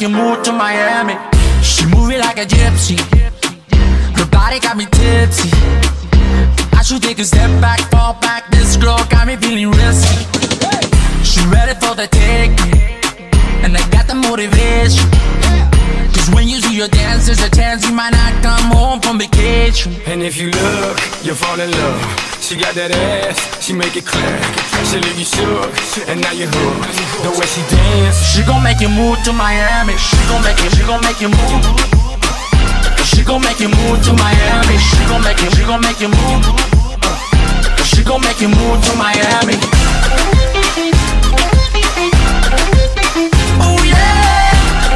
you move to Miami. She moving like a gypsy. Her body got me tipsy. I should take a step back, fall back. This girl got me feeling risky. She ready for the taking, and I got the motivation. Cause when you see your dance, there's a chance you might not come home from vacation. And if you look, you'll fall in love. She got that ass, she make it clap. She leave you shook, and now you're hooked. The way she dance, she gon' make you move to Miami. She gon' make you move. She gon' make you move to Miami. She gon' make you move. She gon' make you move to Miami. Oh yeah.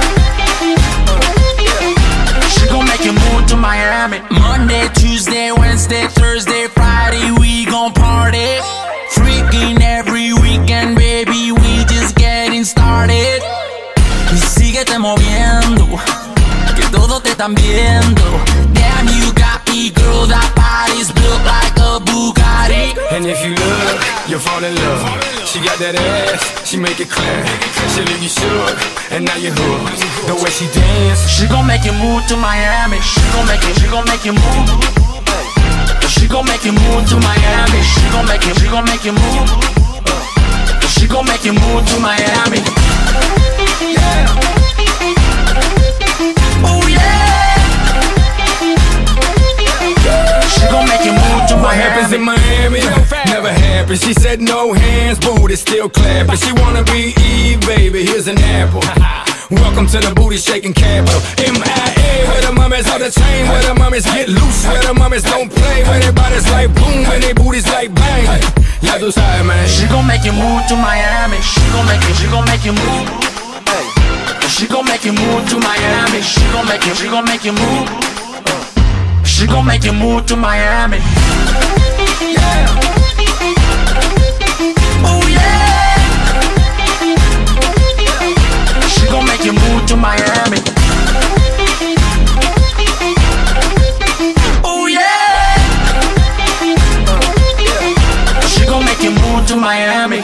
She gon' make you move to Miami. Monday, Tuesday, Wednesday, Thursday, Friday, we gon' party. Freaking every weekend, baby, we just getting started. Y síguete moviendo, que todos te están viendo. Damn, you got me, girl, that body's built like a Bugatti. and if you look, you'll fall in love. She got that ass, she make it clap. She leave you shook, and now you're hooked. The way she dance, she gon' make you move to Miami. She gon' make you move. She gon' make you move to Miami. She gon' make you move. She gon' make you move to Miami. Yeah. Oh yeah. She gon' make you move to Miami. What happens in Miami never happens. She said no hands, booty still clapping. She wanna be Eve, baby, here's an apple. Welcome to the booty shaking capital. MIA, where the mummies on the chain, where the mummies get loose, where the mummies don't play, where their bodies like boom, and their booties like bang. Yeah, those high, man. She gon' make you move to Miami. She gon' make you move. She gon' make you move to Miami. She gon' make you move. She gon' make you move to Miami. Yeah. Oh yeah. She gon' make you move to Miami. Oh yeah. She gon' make you move to Miami.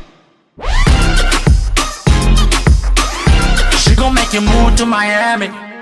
She gon' make you move to Miami.